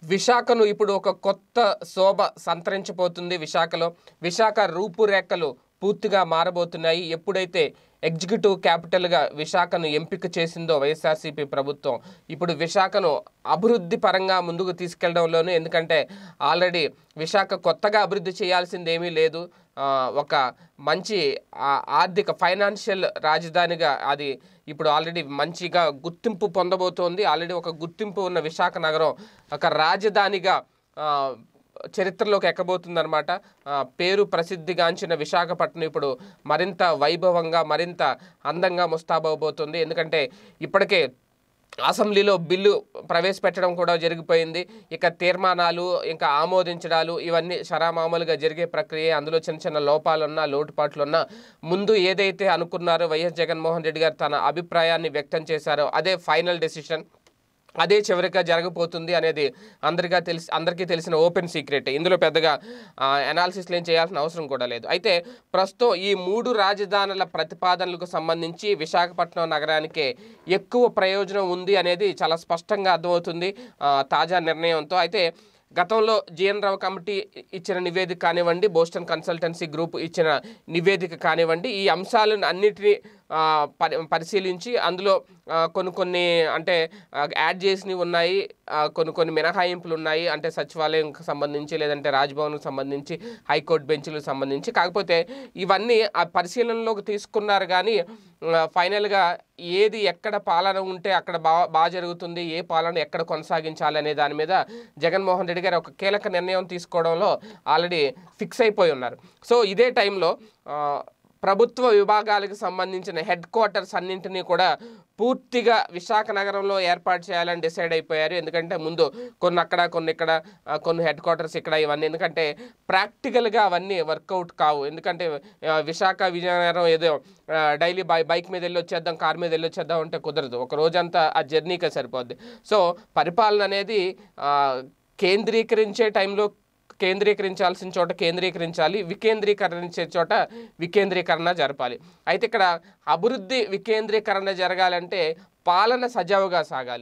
విశాఖను ఇప్పుడు ఒక కొత్త శోభ సంతరించబోతుంది. విశాఖ రూపురేఖలు పూర్తిగా మారబోతున్నాయి. ఎప్పుడైతే ఎగ్జిక్యూటివ్ క్యాపిటల్గా విశాఖను ఎంపిక చేసిందో వైఎస్ఆర్సీపీ ప్రభుత్వం, ఇప్పుడు విశాఖను అభివృద్ధి పరంగా ముందుకు తీసుకెళ్లడంలోనే, ఎందుకంటే ఆల్రెడీ విశాఖ కొత్తగా అభివృద్ధి చేయాల్సింది ఏమీ లేదు. ఒక మంచి ఆర్థిక ఫైనాన్షియల్ రాజధానిగా అది ఇప్పుడు ఆల్రెడీ మంచిగా గుర్తింపు పొందబోతోంది. ఆల్రెడీ ఒక గుర్తింపు ఉన్న విశాఖ నగరం ఒక రాజధానిగా చరిత్రలోకి ఎక్కబోతుందన్నమాట. పేరు ప్రసిద్ధిగాంచిన విశాఖపట్నం ఇప్పుడు మరింత వైభవంగా, మరింత అందంగా ముస్తాబవబోతుంది. ఎందుకంటే ఇప్పటికే అసెంబ్లీలో బిల్లు ప్రవేశపెట్టడం కూడా జరిగిపోయింది. ఇక తీర్మానాలు, ఇంకా ఆమోదించడాలు ఇవన్నీ షరామామూలుగా జరిగే ప్రక్రియ. అందులో చిన్న చిన్న లోపాలున్నా, లోటుపాట్లున్నా ముందు ఏదైతే అనుకున్నారో వైఎస్ జగన్మోహన్ రెడ్డి గారు తన అభిప్రాయాన్ని వ్యక్తం చేశారో అదే ఫైనల్ డెసిషన్, అదే చివరిగా జరగబోతుంది అనేది అందరికీ తెలిసిన ఓపెన్ సీక్రెట్. ఇందులో పెద్దగా అనాలిసిస్లు ఏం చేయాల్సిన అవసరం కూడా లేదు. అయితే ప్రస్తుతం ఈ 3 రాజధానుల ప్రతిపాదనలకు సంబంధించి విశాఖపట్నం నగరానికే ఎక్కువ ప్రయోజనం ఉంది అనేది చాలా స్పష్టంగా అర్థమవుతుంది తాజా నిర్ణయంతో. అయితే గతంలో జిఎన్ రావు కమిటీ ఇచ్చిన నివేదిక కానివ్వండి, బోస్టన్ కన్సల్టెన్సీ గ్రూప్ ఇచ్చిన నివేదిక కానివ్వండి, ఈ అంశాలను అన్నిటినీ పరిశీలించి అందులో కొన్ని అంటే యాడ్ చేసినవి ఉన్నాయి, కొన్ని మినహాయింపులు ఉన్నాయి. అంటే సచివాలయంకి సంబంధించి, లేదంటే రాజ్భవన్కి సంబంధించి, హైకోర్టు బెంచ్లకు సంబంధించి. కాకపోతే ఇవన్నీ ఆ పరిశీలనలోకి తీసుకున్నారు. కానీ ఫైనల్గా ఏది ఎక్కడ పాలన ఉంటే అక్కడ బాగా జరుగుతుంది, ఏ పాలన ఎక్కడ కొనసాగించాలి అనే దాని మీద జగన్మోహన్ రెడ్డి గారు ఒక కీలక నిర్ణయం తీసుకోవడంలో ఆల్రెడీ ఫిక్స్ అయిపోయి ఉన్నారు. సో ఇదే టైంలో ప్రభుత్వ విభాగాలకు సంబంధించిన హెడ్ క్వార్టర్స్ అన్నింటినీ కూడా పూర్తిగా విశాఖ నగరంలో ఏర్పాటు చేయాలని డిసైడ్ అయిపోయారు. ఎందుకంటే ముందు కొన్ని అక్కడ, కొన్ని ఇక్కడ, కొన్ని హెడ్ క్వార్టర్స్ ఇక్కడ, ఇవన్నీ ఎందుకంటే ప్రాక్టికల్గా అవన్నీ వర్కౌట్ కావు. ఎందుకంటే విశాఖ విజయనగరం ఏదో డైలీ బైక్ మీద వెళ్ళి వచ్చేద్దాం, కార్ మీద వెళ్ళి వచ్చేద్దాం అంటే కుదరదు. ఒక రోజంతా ఆ జర్నీకే సరిపోద్ది. సో పరిపాలన అనేది కేంద్రీకరించే టైంలో కేంద్రీకరించాల్సిన చోట కేంద్రీకరించాలి, వికేంద్రీకరించే చోట వికేంద్రీకరణ జరపాలి. అయితే ఇక్కడ అభివృద్ధి వికేంద్రీకరణ జరగాలంటే పాలన సజావుగా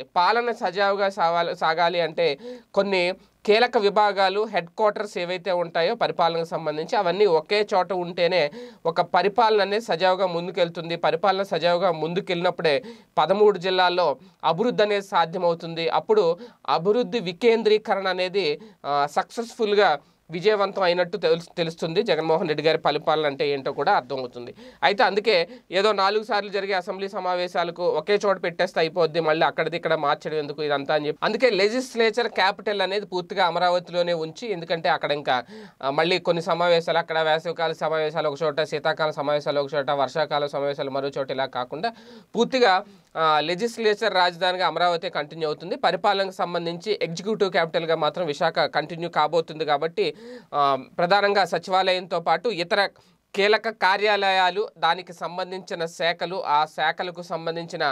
సాగాలి అంటే కొన్ని కీలక విభాగాలు, హెడ్ క్వార్టర్స్ ఏవైతే ఉంటాయో పరిపాలనకు సంబంధించి అవన్నీ ఒకే చోట ఉంటేనే ఒక పరిపాలన అనేది సజావుగా ముందుకెళ్తుంది. పరిపాలన సజావుగా ముందుకెళ్ళినప్పుడే 13 జిల్లాల్లో అభివృద్ధి అనేది సాధ్యమవుతుంది. అప్పుడు అభివృద్ధి వికేంద్రీకరణ అనేది సక్సెస్ఫుల్గా విజయవంతం అయినట్టు తెలుస్తుంది. జగన్మోహన్ రెడ్డి గారి పరిపాలన అంటే ఏంటో కూడా అర్థమవుతుంది. అయితే అందుకే ఏదో 4 సార్లు జరిగే అసెంబ్లీ సమావేశాలకు ఒకే చోట పెట్టేస్తే అయిపోద్ది, మళ్ళీ అక్కడిది ఇక్కడ మార్చడం ఎందుకు ఇదంతా అని చెప్పి అందుకే లెజిస్లేచర్ క్యాపిటల్ అనేది పూర్తిగా అమరావతిలోనే ఉంచి, ఎందుకంటే అక్కడ ఇంకా మళ్ళీ కొన్ని సమావేశాలు అక్కడ, వేసవికాల సమావేశాలు ఒక చోట, శీతాకాల సమావేశాలు ఒక చోట, వర్షాకాల సమావేశాలు మరో చోట, ఇలా కాకుండా పూర్తిగా లెజిస్లేచర్ రాజధానిగా అమరావతి కంటిన్యూ అవుతుంది. పరిపాలనకు సంబంధించి ఎగ్జిక్యూటివ్ క్యాపిటల్గా మాత్రం విశాఖ కంటిన్యూ కాబోతుంది. కాబట్టి ప్రధానంగా సచివాలయంతో పాటు ఇతర కీలక కార్యాలయాలు, దానికి సంబంధించిన శాఖలు, ఆ శాఖలకు సంబంధించిన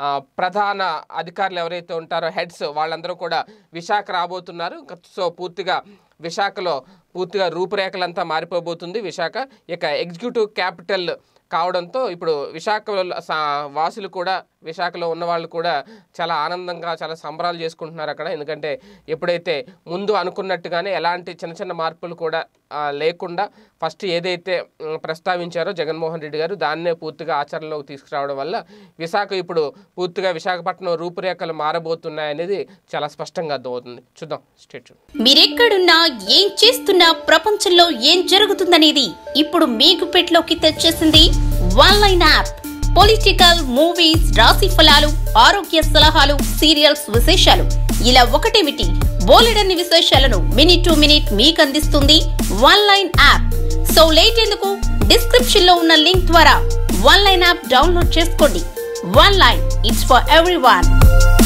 ప్రధాన అధికారులు ఎవరైతే ఉంటారో హెడ్స్, వాళ్ళందరూ కూడా విశాఖ రాబోతున్నారు. సో పూర్తిగా విశాఖలో పూర్తిగా రూపురేఖలంతా మారిపోబోతుంది విశాఖ. ఇక ఎగ్జిక్యూటివ్ క్యాపిటల్ కావడంతో ఇప్పుడు విశాఖలో వాసులు కూడా, విశాఖలో ఉన్న వాళ్ళు కూడా చాలా ఆనందంగా, చాలా సంబరాలు చేసుకుంటున్నారు అక్కడ. ఎందుకంటే ఎప్పుడైతే ముందు అనుకున్నట్టుగానే ఎలాంటి చిన్న చిన్న మార్పులు కూడా లేకుండా ఫస్ట్ ఏదైతే ప్రస్తావించారో జగన్మోహన్ రెడ్డి గారు దాన్నే పూర్తిగా ఆచరణలోకి తీసుకురావడం వల్ల విశాఖ ఇప్పుడు పూర్తిగా విశాఖపట్నం రూపురేఖలు మారబోతున్నాయనేది చాలా స్పష్టంగా అర్థమవుతుంది. చూద్దాం. స్టేట్ మీరెక్కడున్నా, ఏం చేస్తున్నా, ప్రపంచంలో ఏం జరుగుతుందనేది ఇప్పుడు మీ గుప్పెట్లోకి తెచ్చేసింది వన్లైన్ యాప్. పొలిటికల్, మూవీస్, రాశి ఫలాలు, ఆరోగ్య సలహాలు, సీరియల్స్ విశేషాలు, ఇలా ఒకటేమిటి బోలెడన్ని విశేషాలను మినిట్ టు మినిట్ మీకు అందిస్తుంది వన్లైన్ యాప్. సో లేట్ ఎందుకు, డిస్క్రిప్షన్ లో ఉన్న లింక్ ద్వారా వన్లైన్ యాప్ డౌన్లోడ్ చేసుకోండి. Oneline, it's for everyone.